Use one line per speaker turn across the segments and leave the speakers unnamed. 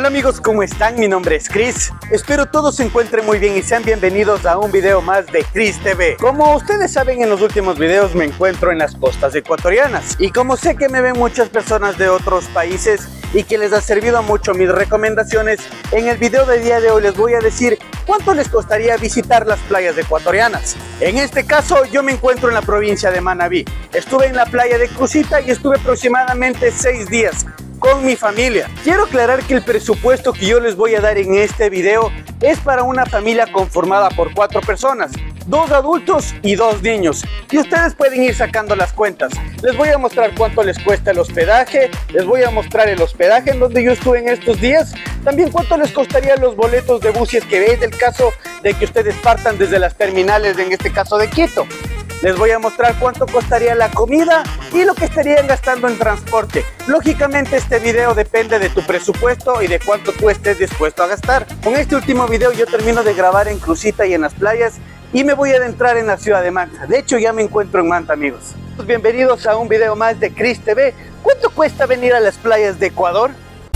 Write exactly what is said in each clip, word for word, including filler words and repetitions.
Hola amigos, ¿cómo están? Mi nombre es Chris. Espero todos se encuentren muy bien y sean bienvenidos a un video más de Chris T V. Como ustedes saben, en los últimos videos me encuentro en las costas ecuatorianas. Y como sé que me ven muchas personas de otros países y que les ha servido mucho mis recomendaciones, en el video del día de hoy les voy a decir cuánto les costaría visitar las playas ecuatorianas. En este caso yo me encuentro en la provincia de Manabí. Estuve en la playa de Crucita y estuve aproximadamente seis días con mi familia. Quiero aclarar que el presupuesto que yo les voy a dar en este video es para una familia conformada por cuatro personas, dos adultos y dos niños, y ustedes pueden ir sacando las cuentas. Les voy a mostrar cuánto les cuesta el hospedaje, les voy a mostrar el hospedaje en donde yo estuve en estos días, también cuánto les costaría los boletos de buses que veis del caso de que ustedes partan desde las terminales, en este caso de Quito. Les voy a mostrar cuánto costaría la comida y lo que estarían gastando en transporte. Lógicamente este video depende de tu presupuesto y de cuánto tú estés dispuesto a gastar. Con este último video yo termino de grabar en Crucita y en las playas y me voy a adentrar en la ciudad de Manta. De hecho ya me encuentro en Manta, amigos. Bienvenidos a un video más de Chris T V. ¿Cuánto cuesta venir a las playas de Ecuador?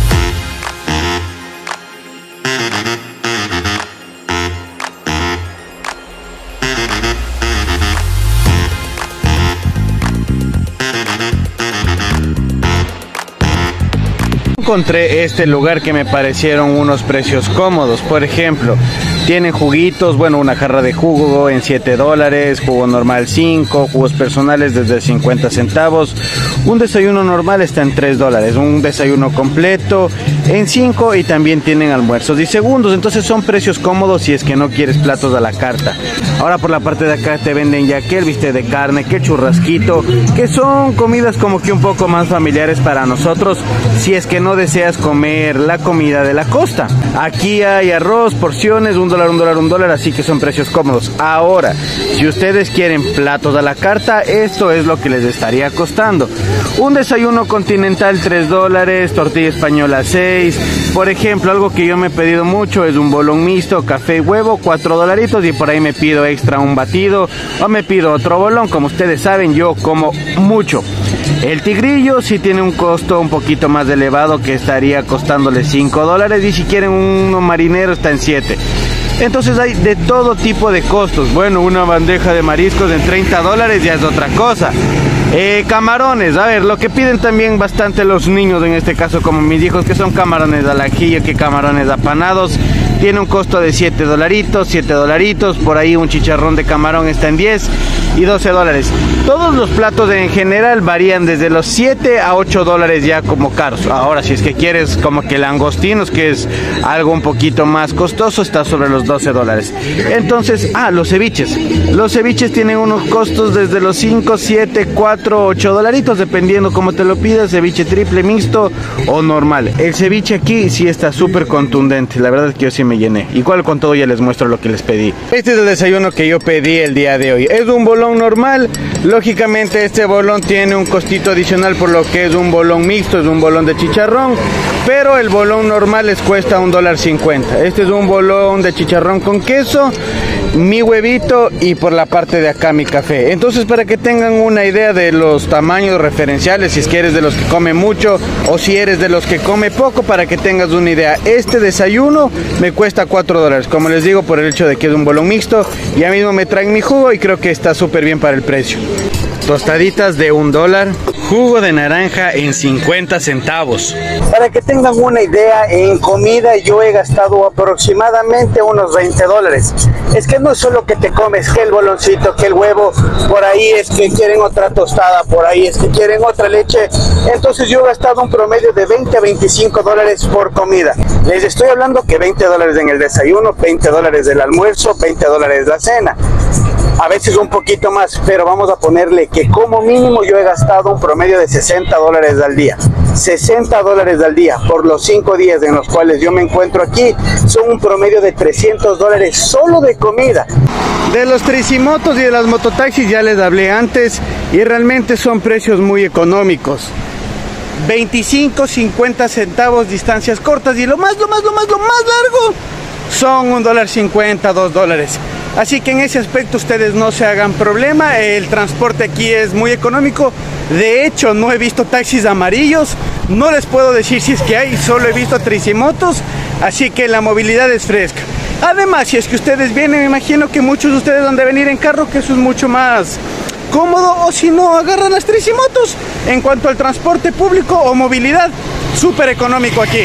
Encontré este lugar que me parecieron unos precios cómodos. Por ejemplo, tienen juguitos, bueno, una jarra de jugo en siete dólares, jugo normal cinco, jugos personales desde cincuenta centavos, un desayuno normal está en tres dólares, un desayuno completo en cinco y también tienen almuerzos y segundos. Entonces son precios cómodos si es que no quieres platos a la carta. Ahora por la parte de acá te venden ya que el bistec de carne, que el churrasquito, que son comidas como que un poco más familiares para nosotros si es que no deseas comer la comida de la costa. Aquí hay arroz, porciones, un dólar, un dólar, un dólar, así que son precios cómodos. Ahora, si ustedes quieren platos a la carta, esto es lo que les estaría costando. Un desayuno continental tres dólares, tortilla española seis. Por ejemplo, algo que yo me he pedido mucho es un bolón mixto, café y huevo, cuatro dolaritos, y por ahí me pido extra un batido o me pido otro bolón. Como ustedes saben, yo como mucho. El tigrillo sí tiene un costo un poquito más elevado, que estaría costándole cinco dólares, y si quieren uno marinero está en siete. Entonces hay de todo tipo de costos. Bueno, una bandeja de mariscos en treinta dólares ya es otra cosa. Eh, camarones, a ver, lo que piden también bastante los niños, en este caso como mis hijos, que son camarones al ajillo, que camarones apanados, tiene un costo de siete dolaritos, siete dolaritos, por ahí un chicharrón de camarón está en diez y doce dólares. Todos los platos en general varían desde los siete a ocho dólares ya como caros. Ahora, si es que quieres como que langostinos, que es algo un poquito más costoso, está sobre los doce dólares. Entonces, ah, los ceviches. Los ceviches tienen unos costos desde los cinco, siete, cuatro, ocho dolaritos, dependiendo cómo te lo pidas, ceviche triple, mixto o normal. El ceviche aquí sí está súper contundente, la verdad es que yo sí me llené. Igual con todo ya les muestro lo que les pedí. Este es el desayuno que yo pedí el día de hoy. Es un bolón normal. Lógicamente este bolón tiene un costito adicional por lo que es un bolón mixto, es un bolón de chicharrón, pero el bolón normal les cuesta un dólar cincuenta. Este es un bolón de chicharrón con queso, mi huevito y por la parte de acá mi café. Entonces, para que tengan una idea de los tamaños referenciales, si es que eres de los que come mucho o si eres de los que come poco, para que tengas una idea, este desayuno me cuesta cuatro dólares, como les digo, por el hecho de que es un bolón mixto. Ya mismo me traen mi jugo y creo que está súper bien para el precio. Tostaditas de un dólar, jugo de naranja en cincuenta centavos. Para que tengan una idea, en comida yo he gastado aproximadamente unos veinte dólares. Es que no es solo que te comes que el boloncito, que el huevo, por ahí es que quieren otra tostada, por ahí es que quieren otra leche. Entonces yo he gastado un promedio de veinte a veinticinco dólares por comida. Les estoy hablando que veinte dólares en el desayuno, veinte dólares del almuerzo, veinte dólares la cena. A veces un poquito más, pero vamos a ponerle que como mínimo yo he gastado un promedio de sesenta dólares al día. sesenta dólares al día por los cinco días en los cuales yo me encuentro aquí, son un promedio de trescientos dólares solo de comida. De los tricimotos y de las mototaxis ya les hablé antes y realmente son precios muy económicos. veinticinco, cincuenta centavos distancias cortas, y lo más, lo más, lo más, lo más largo son un dólar cincuenta, dos dólares. Así que en ese aspecto ustedes no se hagan problema, el transporte aquí es muy económico. De hecho, no he visto taxis amarillos, no les puedo decir si es que hay, solo he visto tricimotos, así que la movilidad es fresca. Además, si es que ustedes vienen, me imagino que muchos de ustedes van a venir en carro, que eso es mucho más cómodo, o si no, agarran las tricimotos. En cuanto al transporte público o movilidad, súper económico aquí.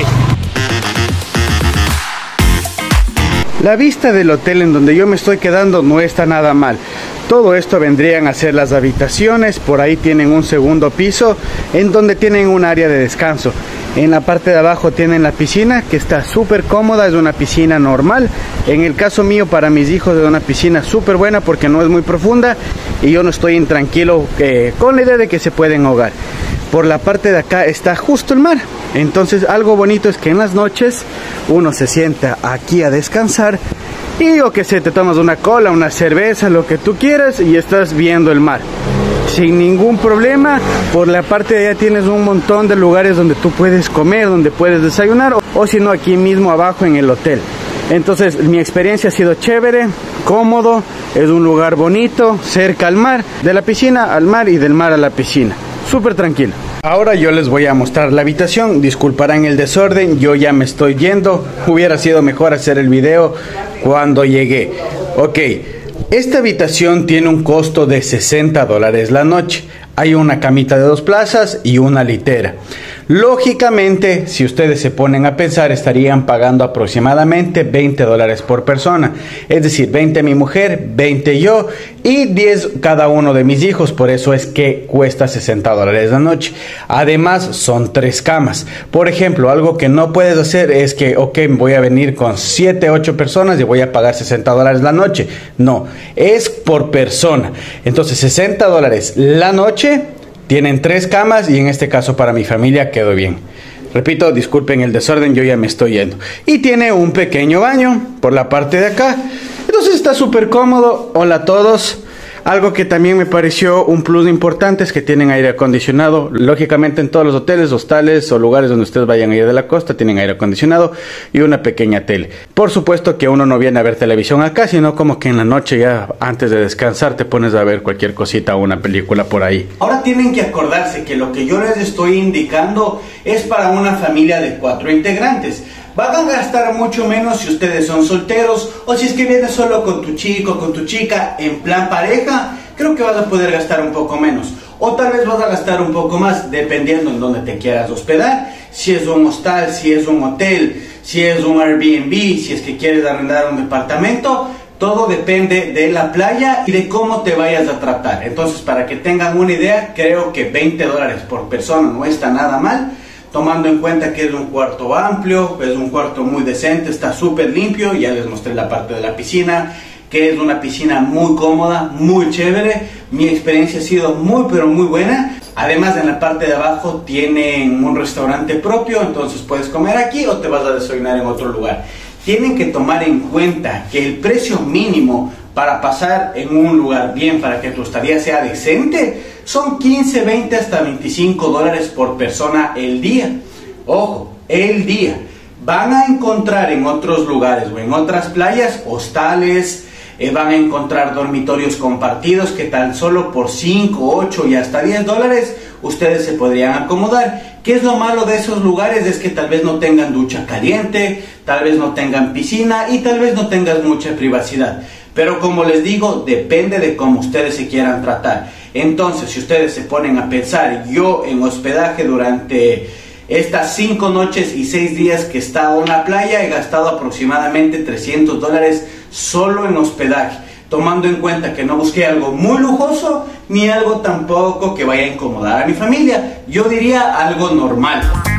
La vista del hotel en donde yo me estoy quedando no está nada mal. Todo esto vendrían a ser las habitaciones. Por ahí tienen un segundo piso en donde tienen un área de descanso. En la parte de abajo tienen la piscina, que está súper cómoda, es una piscina normal. En el caso mío, para mis hijos, es una piscina súper buena porque no es muy profunda y yo no estoy intranquilo eh, con la idea de que se pueden ahogar. Por la parte de acá está justo el mar. Entonces algo bonito es que en las noches uno se sienta aquí a descansar y o que se te tomas una cola, una cerveza, lo que tú quieras y estás viendo el mar sin ningún problema. Por la parte de allá tienes un montón de lugares donde tú puedes comer, donde puedes desayunar, o, o si no, aquí mismo abajo en el hotel. Entonces mi experiencia ha sido chévere, cómodo, es un lugar bonito, cerca al mar, de la piscina al mar y del mar a la piscina, súper tranquilo. Ahora yo les voy a mostrar la habitación. Disculparán el desorden, yo ya me estoy yendo, hubiera sido mejor hacer el video cuando llegué. Ok, esta habitación tiene un costo de sesenta dólares la noche. Hay una camita de dos plazas y una litera. Lógicamente, si ustedes se ponen a pensar, estarían pagando aproximadamente veinte dólares por persona. Es decir, veinte mi mujer, veinte yo y diez cada uno de mis hijos. Por eso es que cuesta sesenta dólares la noche. Además, son tres camas. Por ejemplo, algo que no puedes hacer es que, ok, voy a venir con siete, ocho personas y voy a pagar sesenta dólares la noche. No, es por persona. Entonces, sesenta dólares la noche. Tienen tres camas y en este caso para mi familia quedó bien. Repito, disculpen el desorden, yo ya me estoy yendo. Y tiene un pequeño baño por la parte de acá. Entonces está súper cómodo. Hola a todos. Algo que también me pareció un plus importante es que tienen aire acondicionado. Lógicamente en todos los hoteles, hostales o lugares donde ustedes vayan a ir de la costa tienen aire acondicionado y una pequeña tele. Por supuesto que uno no viene a ver televisión acá, sino como que en la noche ya antes de descansar te pones a ver cualquier cosita o una película por ahí. Ahora tienen que acordarse que lo que yo les estoy indicando es para una familia de cuatro integrantes. Van a gastar mucho menos si ustedes son solteros o si es que vienes solo con tu chico, con tu chica en plan pareja. Creo que vas a poder gastar un poco menos o tal vez vas a gastar un poco más dependiendo en dónde te quieras hospedar. Si es un hostal, si es un hotel, si es un Airbnb, si es que quieres arrendar un departamento. Todo depende de la playa y de cómo te vayas a tratar. Entonces, para que tengan una idea, creo que veinte dólares por persona no está nada mal. Tomando en cuenta que es un cuarto amplio, es un cuarto muy decente, está súper limpio. Ya les mostré la parte de la piscina, que es una piscina muy cómoda, muy chévere. Mi experiencia ha sido muy pero muy buena. Además, en la parte de abajo tienen un restaurante propio, entonces puedes comer aquí o te vas a desayunar en otro lugar. Tienen que tomar en cuenta que el precio mínimo para pasar en un lugar bien, para que tu estadía sea decente, son quince, veinte hasta veinticinco dólares por persona el día. Ojo, el día. Van a encontrar en otros lugares o en otras playas hostales, eh, van a encontrar dormitorios compartidos que tan solo por cinco, ocho y hasta diez dólares ustedes se podrían acomodar. ¿Qué es lo malo de esos lugares? Es que tal vez no tengan ducha caliente, tal vez no tengan piscina y tal vez no tengas mucha privacidad. Pero como les digo, depende de cómo ustedes se quieran tratar. Entonces, si ustedes se ponen a pensar, yo en hospedaje durante estas cinco noches y seis días que he estado en la playa, he gastado aproximadamente trescientos dólares solo en hospedaje. Tomando en cuenta que no busqué algo muy lujoso, ni algo tampoco que vaya a incomodar a mi familia. Yo diría algo normal.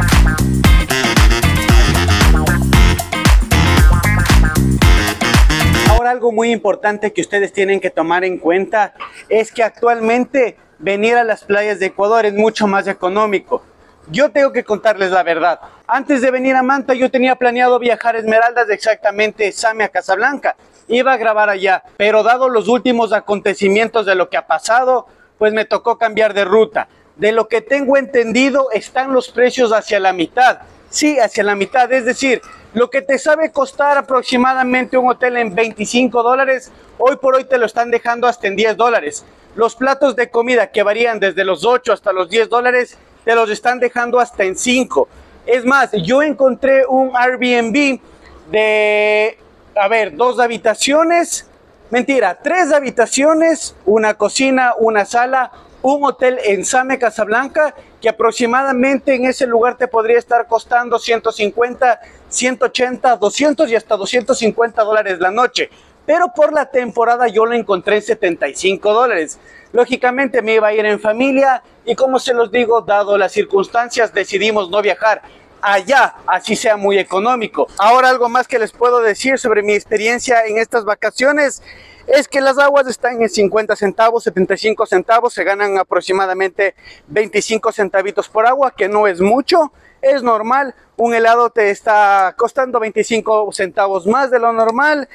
Algo muy importante que ustedes tienen que tomar en cuenta es que actualmente venir a las playas de Ecuador es mucho más económico. Yo tengo que contarles la verdad. Antes de venir a Manta yo tenía planeado viajar a Esmeraldas, exactamente Same a Casablanca. Iba a grabar allá, pero dado los últimos acontecimientos de lo que ha pasado, pues me tocó cambiar de ruta. De lo que tengo entendido, están los precios hacia la mitad. Sí, hacia la mitad, es decir, lo que te sabe costar aproximadamente un hotel en veinticinco dólares, hoy por hoy te lo están dejando hasta en diez dólares. Los platos de comida que varían desde los ocho hasta los diez dólares, te los están dejando hasta en cinco. Es más, yo encontré un Airbnb de, a ver, dos habitaciones, mentira, tres habitaciones, una cocina, una sala, un hotel en Same, Casablanca, que aproximadamente en ese lugar te podría estar costando ciento cincuenta, ciento ochenta, doscientos y hasta doscientos cincuenta dólares la noche. Pero por la temporada yo lo encontré en setenta y cinco dólares. Lógicamente me iba a ir en familia y, como se los digo, dado las circunstancias, decidimos no viajar allá, así sea muy económico. Ahora, algo más que les puedo decir sobre mi experiencia en estas vacaciones es que las aguas están en cincuenta centavos, setenta y cinco centavos, se ganan aproximadamente veinticinco centavitos por agua, que no es mucho, es normal. Un helado te está costando veinticinco centavos más de lo normal.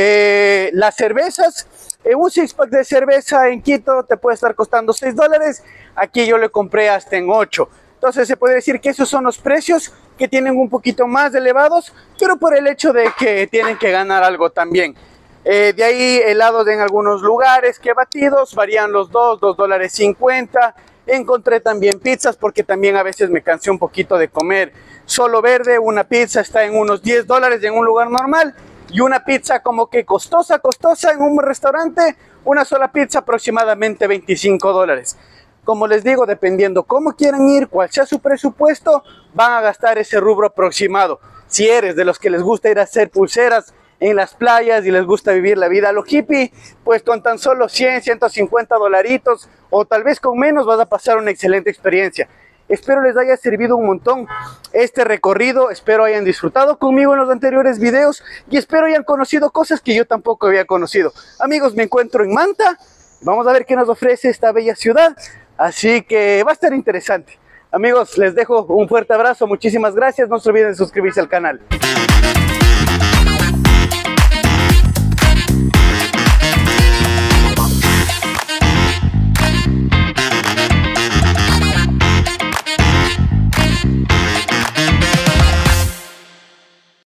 Eh, las cervezas, eh, un six pack de cerveza en Quito te puede estar costando seis dólares, aquí yo le compré hasta en ocho. Entonces se puede decir que esos son los precios que tienen un poquito más elevados, pero por el hecho de que tienen que ganar algo también. Eh, de ahí helados en algunos lugares que batidos varían los dos, dos dólares cincuenta. Encontré también pizzas porque también a veces me cansé un poquito de comer solo verde. Una pizza está en unos diez dólares en un lugar normal, y una pizza como que costosa, costosa en un restaurante, una sola pizza aproximadamente veinticinco dólares. Como les digo, dependiendo cómo quieran ir, cuál sea su presupuesto, van a gastar ese rubro aproximado. Si eres de los que les gusta ir a hacer pulseras en las playas y les gusta vivir la vida a lo hippie, pues con tan solo cien, ciento cincuenta dolaritos o tal vez con menos vas a pasar una excelente experiencia. Espero les haya servido un montón este recorrido, espero hayan disfrutado conmigo en los anteriores videos y espero hayan conocido cosas que yo tampoco había conocido. Amigos, me encuentro en Manta, vamos a ver qué nos ofrece esta bella ciudad, así que va a estar interesante. Amigos, les dejo un fuerte abrazo, muchísimas gracias, no se olviden de suscribirse al canal.